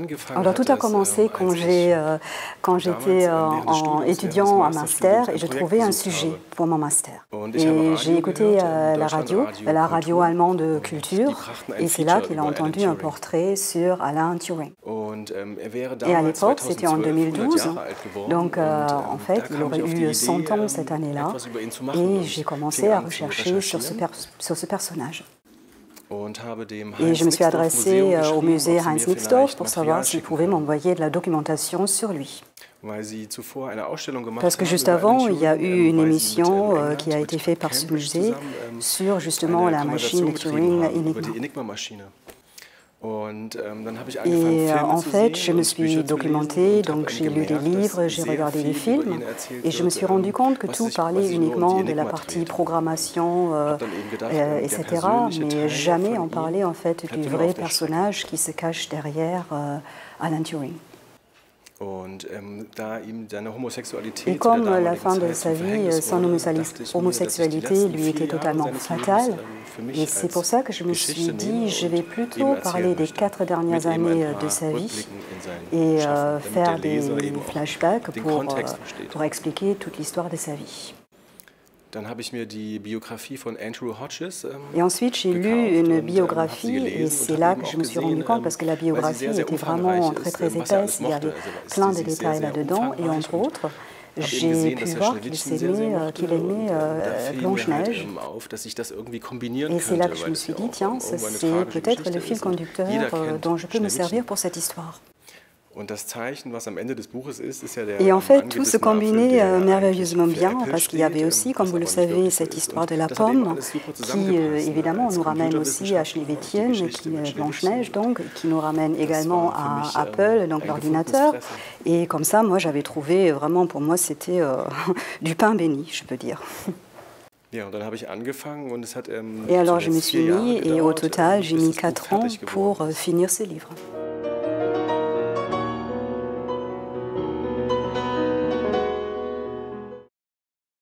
Alors tout a commencé quand j'étais étudiant en master et je trouvais un sujet pour mon master. Et j'ai écouté la radio allemande de culture, et c'est là qu'il a entendu un portrait sur Alan Turing. Et à l'époque, c'était en 2012, donc en fait, il aurait eu 100 ans cette année-là, et j'ai commencé à rechercher sur ce personnage. Et je me suis adressée au musée Heinz Nixdorf pour savoir s'il pouvait m'envoyer de la documentation sur lui. Parce que juste avant, il y a eu une émission qui a été faite par ce musée sur justement la machine de Turing Enigma. Et en fait, je me suis documentée, donc j'ai lu des livres, j'ai regardé des films, et je me suis rendu compte que tout parlait uniquement de la partie programmation, etc., mais jamais on parlait en fait du vrai personnage qui se cache derrière Alan Turing. Et comme la fin de sa vie, son homosexualité lui était totalement fatale, et c'est pour ça que je me suis dit, je vais plutôt parler des 4 dernières années de sa vie et faire des flashbacks pour expliquer toute l'histoire de sa vie. Et ensuite, j'ai lu une biographie et c'est là que je me suis rendu compte, parce que la biographie était vraiment très épaisse, il y avait plein de détails là-dedans, et entre autres, j'ai pu voir qu'il aimait Blanche-Neige. Et c'est là que je me suis dit, tiens, c'est peut-être le fil conducteur dont je peux me servir pour cette histoire. Et en fait, tout se combinait merveilleusement bien, parce qu'il y avait aussi, comme vous le savez, cette histoire de la pomme, qui évidemment nous ramène aussi à Schneewittchen, qui est Blanche-Neige, donc, qui nous ramène également à Apple, donc l'ordinateur. Et comme ça, moi, j'avais trouvé, vraiment, pour moi, c'était du pain béni, je peux dire. Et alors, je me suis mis, et au total, j'ai mis 4 ans pour finir ce livre.